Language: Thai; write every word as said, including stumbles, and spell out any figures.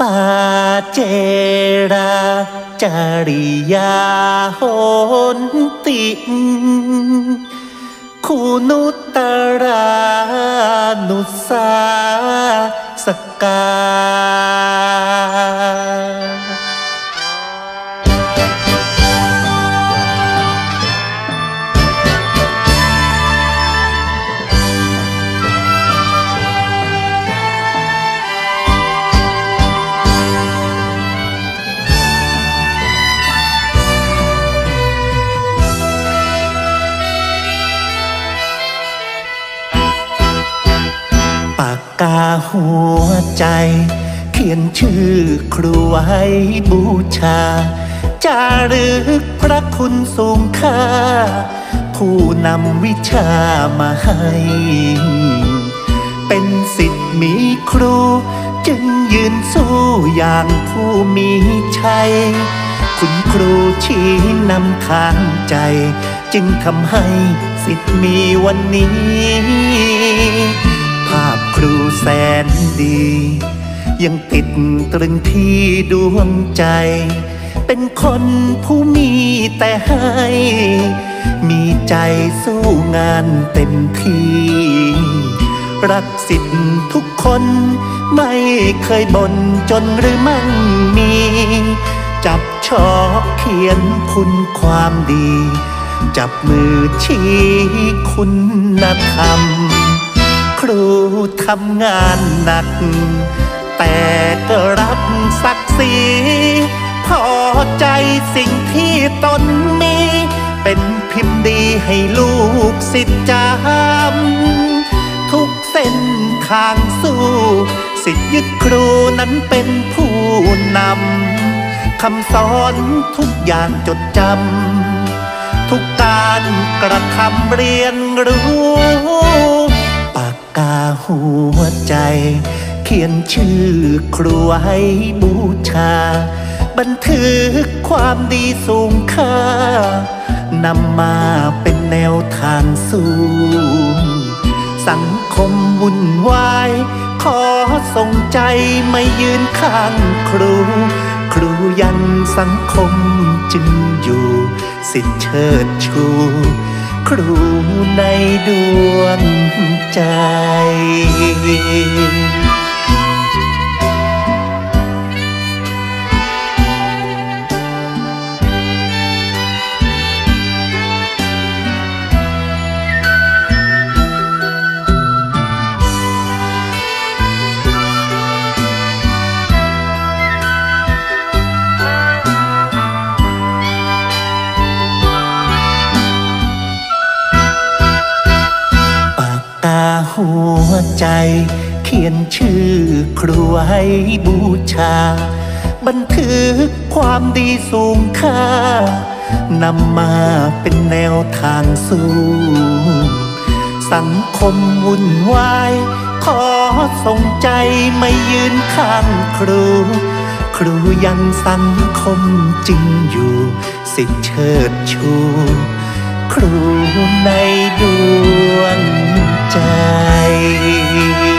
ปาเจราจาริยาโหนติคุณุตรานุสาสกาปากกาหัวใจเขียนชื่อครูไว้บูชาจารึกพระคุณสูงค่าผู้นำวิชามาให้เป็นศิษย์มีครูจึงยืนสู้อย่างผู้มีชัยคุณครูชี้นำทางใจจึงทำให้ศิษย์มีวันนี้ภาพครูแสนดียังติดตรึงที่ดวงใจเป็นคนผู้มีแต่ให้มีใจสู้งานเต็มที่รักศิษย์ทุกคนไม่เคยบ่นจนหรือมั่งมีจับชอบเขียนคุณความดีจับมือชี้คุณธรรมครูทำงานหนักแต่ก็รับศักดิ์ศรีพอใจสิ่งที่ตนมีเป็นพิมพ์ดีให้ลูกศิษย์จำทุกเส้นทางสู้ศิษย์ยึดครูนั้นเป็นผู้นำคำสอนทุกอย่างจดจำทุกการกระทำเรียนรู้ปากกาหัวใจเขียนชื่อครูไว้บูชาบันทึกความดีสูงค่านำมาเป็นแนวทางสู้สังคมวุ่นวายขอส่งใจไม่ยืนข้างครูครูยันสังคมจึงอยู่ศิษย์เชิดชูครูในดวงใจหัวใจเขียนชื่อครูไว้บูชาบันทึกความดีสูงค่านำมาเป็นแนวทางสู้สังคมวุ่นวายขอส่งใจไม่ยืนข้างครูครูยังสังคมจึงอยู่ศิษย์เชิดชูครูในดวงใจ